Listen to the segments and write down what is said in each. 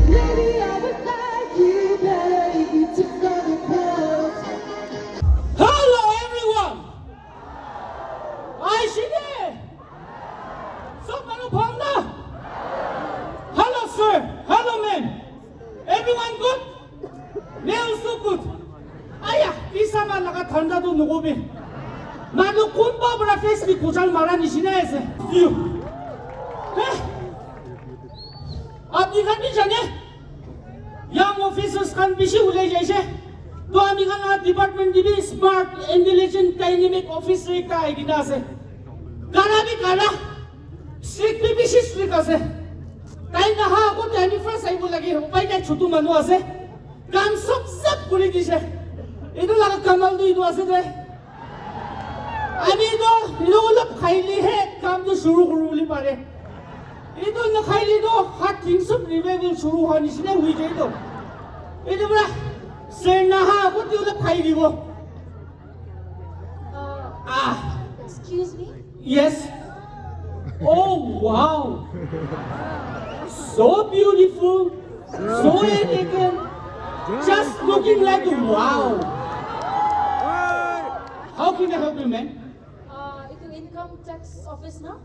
Hello everyone. I see there. Someone Panda. Hello sir. Hello ma'am. Everyone good? Me also good. Aya, isa man nakatanda do nugobe. Mano kunba bra face ni kuchal marani sinaese. You. आपनी खान भी जाने young officers Khan भी she उले जैसे तो आमी खान आ department दी भी smart intelligent dynamic officer एक आए कि ना से काला भी काला स्ट्रिक्ट भी स्ट्रिक्ट आसे टाइम ना हाँ को टाइम फर्स्ट आई बोला कि उपाय क्या छुट्टू मनु आसे काम सब कुली दिशे इधर लगा कमाल दो इधर आसे दे अभी इधर वो लोग फाइली है काम तो शुरू करूँगी पारे इधर न खाली तो हाथ ठीक सब रिवाइवल शुरू होने से नहीं हुई जाए तो इधर बड़ा सेना को तो उधर खाली वो Excuse me? Yes. Oh wow. So beautiful, so elegant, just looking like wow. How can I help you, man? Itu income tax office na?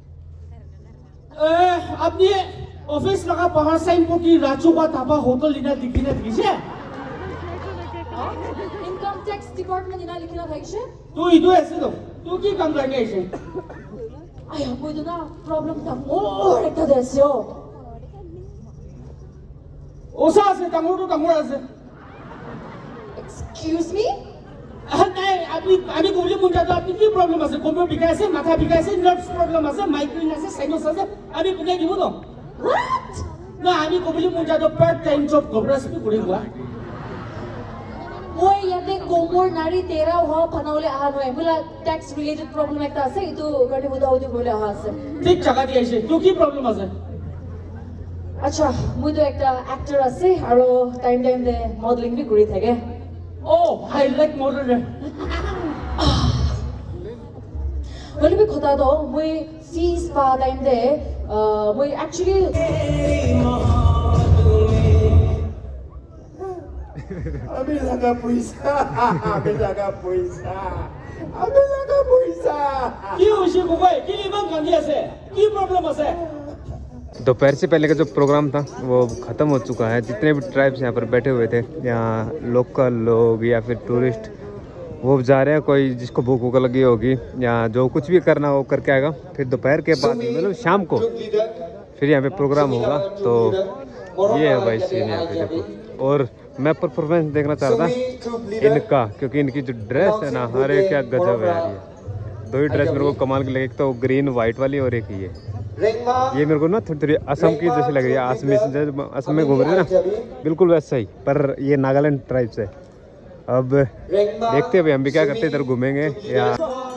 अपने ऑफिस लगा बाहर साइन को कि राजू का ताबा होटल लिना दिखना दिखे Income tax department ina लिखना था इसे? तू इधर ऐसे तो तू की काम करके ऐसे आया कोई तो ना प्रॉब्लम था मोर एक था देशो ओसा से तंगोर से Excuse me? नहीं अभी कोबली मुंडा तो अपनी की प्रॉब्लम है कोमर बिका है माथा बिका है नर्व्स प्रॉब्लम है माइग्रेन है साइनस है अभी कुने गिबो तो What? ना अभी कोबली मुंडा तो पार्ट टाइम जॉब कोब्रस भी कुड़ी हुआ वो याते कोमर नारी तेरा हुआ फनावले आहान हुए बोला tax related problem एक था से इतो गटे बुदा होती बोले आहान से ठीक जगह दिया इसे तू की प्रॉब्लम है अच्छा मुझे एक एक्टर आसे आरो टाइम दे मॉडलिंग भी करी थे के Oh, I like model. Well, we khota do we fees pa time de we actually Abi laga puisa. क्यों उसे कोई किली बंद कर दिया से की प्रॉब्लम है दोपहर से पहले का जो प्रोग्राम था वो ख़त्म हो चुका है। जितने भी ट्राइब्स यहाँ पर बैठे हुए थे, यहाँ लोकल लोग या फिर टूरिस्ट, वो जा रहे हैं। कोई जिसको भूख भूख लगी होगी या जो कुछ भी करना हो करके आएगा। फिर दोपहर के बाद मतलब शाम को फिर यहाँ पे प्रोग्राम होगा। तो ये है भाई सीन यहाँ पे देखो। और मैं परफॉर्मेंस देखना चाह रहा था इनका, क्योंकि इनकी जो ड्रेस है ना, अरे क्या गजब है यार। ये दो ही ड्रेस मेरे को कमाल की लगी, एक तो ग्रीन वाइट वाली और एक ये मेरे को ना थोड़ी असम की जैसी लग रही है। असम में घूम रहे हैं ना, बिल्कुल वैसा ही, पर ये नागालैंड ट्राइब से। अब देखते हैं भाई हम भी क्या करते हैं, इधर घूमेंगे या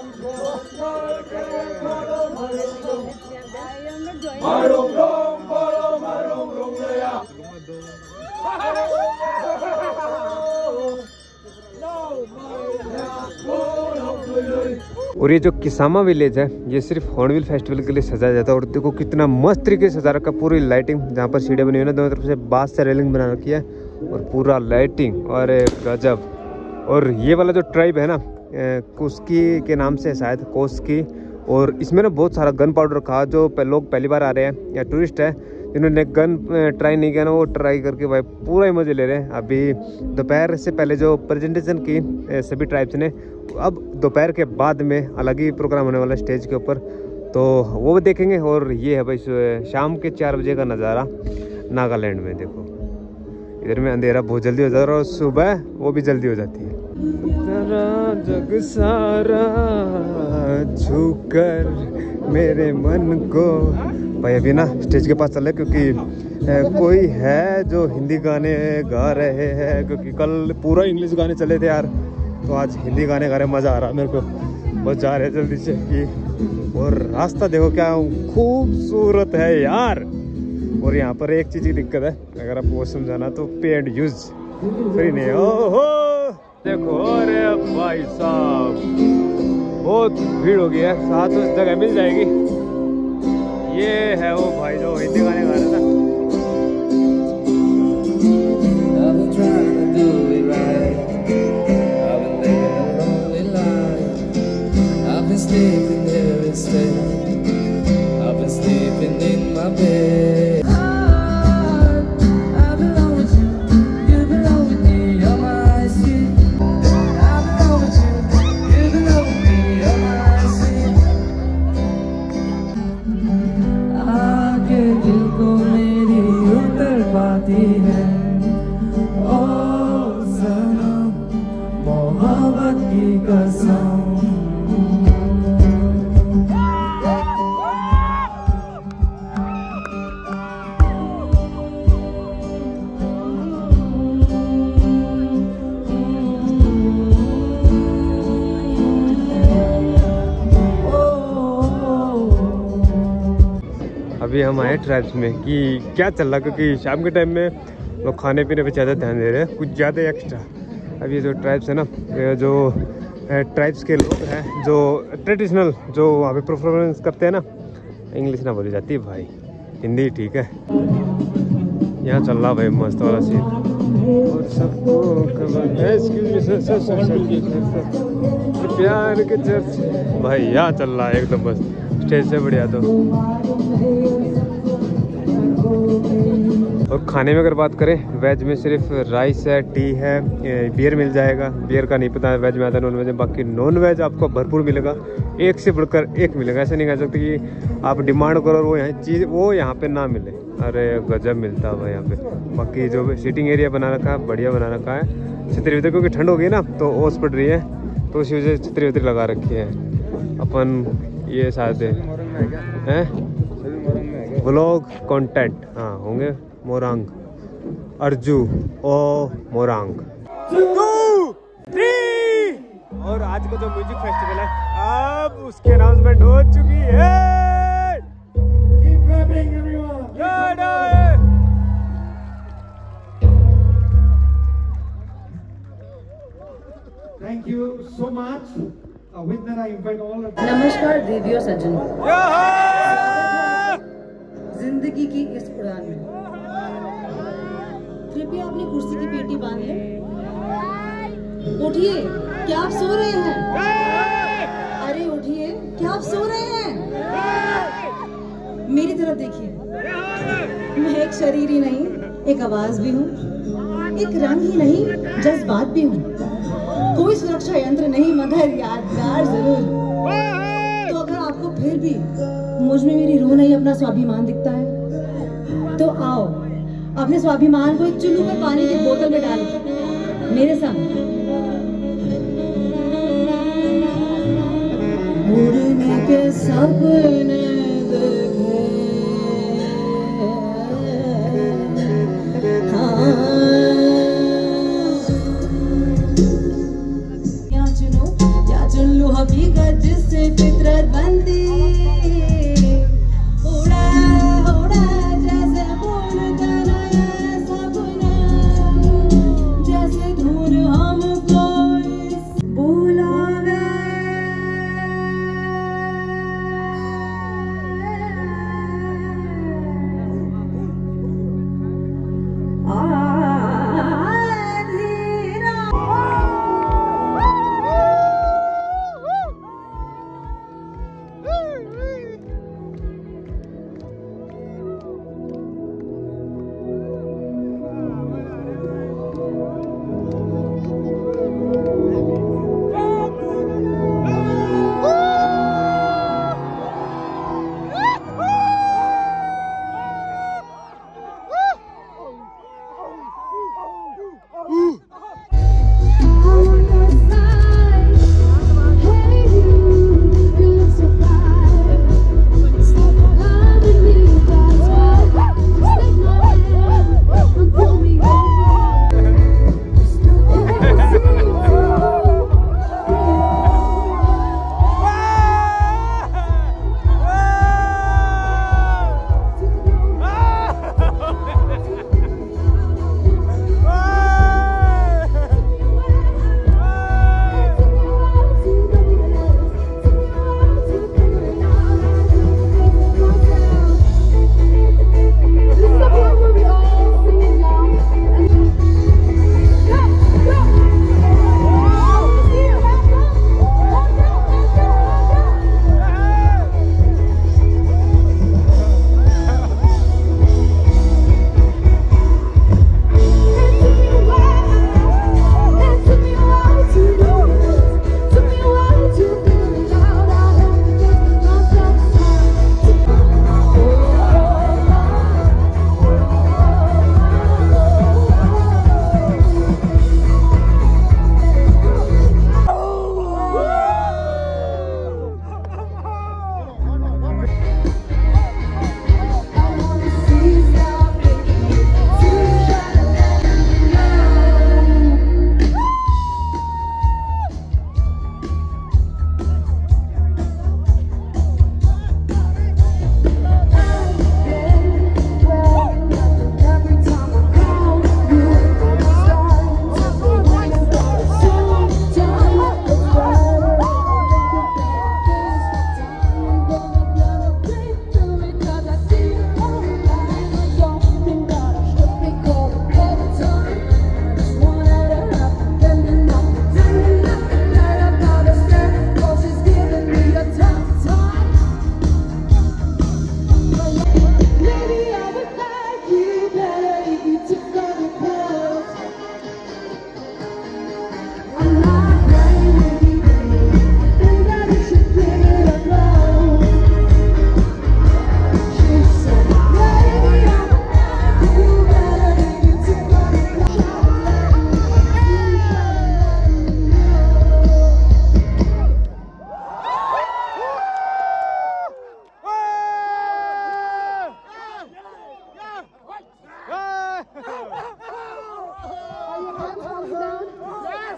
और ये जो किसामा विलेज है ये सिर्फ हॉर्नबिल फेस्टिवल के लिए सजाया जाता है। और देखो कितना मस्त तरीके से सजा रखा, पूरी लाइटिंग, जहाँ पर सीढ़ियाँ बनी हुई है ना, दोनों तरफ से बांस से रेलिंग बना रखी है और पूरा लाइटिंग, और गजब। और ये वाला जो ट्राइब है ना, कोस्की के नाम से शायद, कोस्की। और इसमें ना बहुत सारा गन पाउडर रखा, जो लोग पहली बार आ रहे हैं या टूरिस्ट है जिन्होंने गन ट्राई नहीं किया ना, वो ट्राई करके भाई पूरा ही मज़े ले रहे हैं। अभी दोपहर से पहले जो प्रेजेंटेशन की सभी ट्राइब्स ने, अब दोपहर के बाद में अलग ही प्रोग्राम होने वाला है स्टेज के ऊपर, तो वो भी देखेंगे। और ये है भाई शाम के 4 बजे का नज़ारा नागालैंड में। देखो इधर में अंधेरा बहुत जल्दी हो जाता है और सुबह वो भी जल्दी हो जाती है। जग सारा छूकर मेरे मन को। भाई अभी ना स्टेज के पास चले, क्योंकि कोई है जो हिंदी गाने गा रहे हैं, क्योंकि कल पूरा इंग्लिश गाने चले थे यार, तो आज हिंदी गाने गा रहे, मज़ा आ रहा मेरे को। बस जा रहे जल्दी से ये, और रास्ता देखो क्या खूबसूरत है यार। और यहाँ पर एक चीज़ की दिक्कत है, अगर आप वॉशरूम जाना तो पे एंड यूज फ्री नहीं है। ओहो देखो, अरे भाई साहब बहुत भीड़ हो गई है, 7 जगह मिल जाएगी। ये है वो भाई जो हिंदी गाने गा रहे था। जाती है ओ सनम मोहब्बत की कसम। अभी हम आए ट्राइब्स में कि क्या चल रहा, क्योंकि शाम के टाइम में लोग खाने पीने पे ज़्यादा ध्यान दे रहे हैं, कुछ ज़्यादा एक्स्ट्रा। अब ये जो ट्राइब्स है ना, ये जो ट्राइब्स के लोग हैं जो ट्रेडिशनल जो वहाँ पे परफॉर्मेंस करते हैं ना, इंग्लिश ना बोली जाती है भाई, हिंदी ठीक है। यहाँ चल रहा भाई मस्त वाला सीन, और सबको प्यार के चर्च भाई यहाँ चल रहा है एकदम बस स्टेज से बढ़िया। तो और खाने में अगर बात करें, वेज में सिर्फ राइस है, टी है, बियर मिल जाएगा। बियर का नहीं पता है वेज में आता है नॉन वेज में, बाकी नॉन वेज आपको भरपूर मिलेगा, एक से बढ़कर एक मिलेगा। ऐसे नहीं कह सकते कि आप डिमांड करो और वो यहाँ चीज़ वो यहाँ पे ना मिले। अरे गजब मिलता है भाई यहाँ पे। बाकी जो सिटिंग एरिया बना रखा है बढ़िया बना रखा है। छतरी वतरी क्योंकि ठंड हो गई ना तो ओस पड़ रही है, तो उसी वजह से छतरी वतरी लगा रखी है अपन। ये शायद है व्लॉग कंटेंट, हाँ होंगे मोरंग अर्जू ओ मोरंग 2 3। और आज का जो म्यूजिक फेस्टिवल है अब उसकी अनाउंसमेंट हो चुकी है। Thank you so much. With that, I invite all of नमस्कार देवी और सज्जनों, जिंदगी की इस उड़ान में कृपया अपनी कुर्सी की पेटी बांध लें। उठिए, क्या आप सो रहे हैं? अरे उठिए, क्या आप सो रहे हैं? मेरी तरफ देखिए, मैं एक शरीर ही नहीं, एक आवाज भी हूँ, एक रंग ही नहीं, जज्बात भी हूँ। कोई सुरक्षा यंत्र नहीं मगर यादगार जरूर। तो अगर आपको फिर भी मुझ में मेरी रूह नहीं, अपना स्वाभिमान दिखता है, तो आओ अपने स्वाभिमान को एक चुल्लू में पानी की बोतल में डालो मेरे संग। उड़ने के सपने देखे, हकीकत जिससे फितरत बनती, उड़ा उड़ा जैसे फूल तनाया सपना, जैसे धूल हमको बुलावे।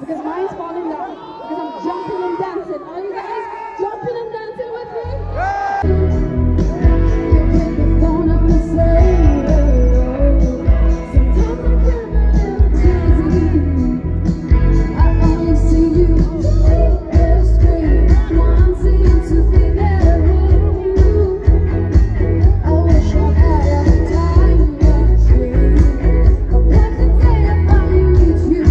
because mine's falling down because I'm jumping and dancing. Are you guys jumping and dancing with me? You pick the phone up and say hello. Sometimes I get a little dizzy. I only see you on the screen, wanting to be there with you. I wish I had a time machine. Come back the day I finally meet you.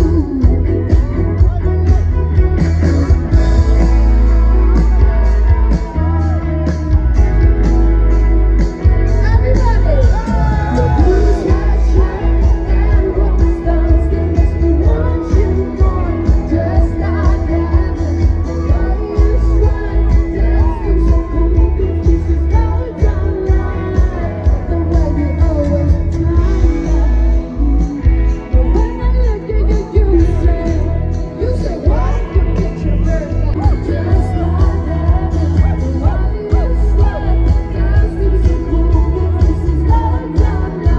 Everybody, the blues white shirt and rolling stones, they make me want you more. Just like that, the way you stride, dancing so cool, this is how it's done right. The way you always smile. But when I look at you, you say what? You picture perfect. Just like that, the way you stride, dancing so cool, this is how it's done right.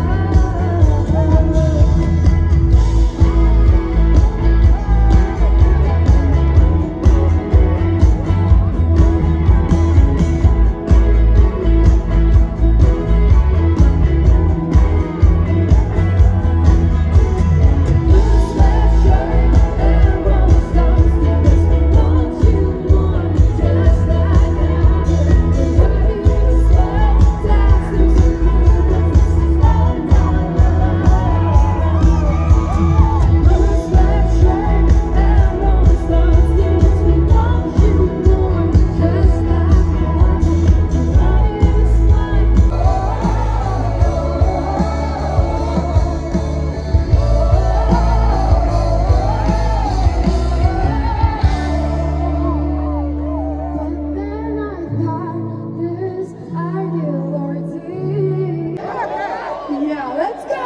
Yeah, let's go!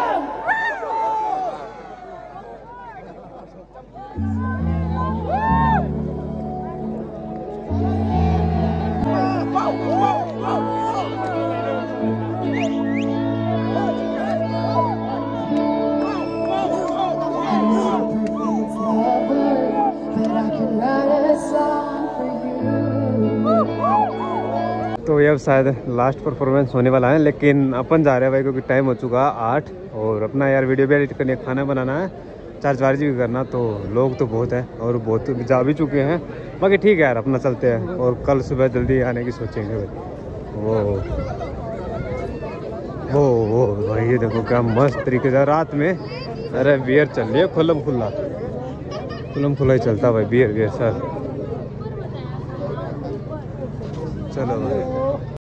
तो ये अब शायद last performance होने वाला है, लेकिन अपन जा रहे हैं भाई क्योंकि टाइम हो चुका 8 और अपना यार वीडियो भी एडिट करनी है, खाना बनाना है, चार्ज भी करना, तो लोग तो बहुत है और बहुत जा भी चुके हैं। बाकी ठीक है यार, अपना चलते हैं और कल सुबह जल्दी आने की सोचेंगे भाई। वो भाई ये देखो क्या मस्त तरीके से रात में, अरे बियर चल रही है खुल्लम खुल्ला ही चलता भाई बियर सर। चलो भाई।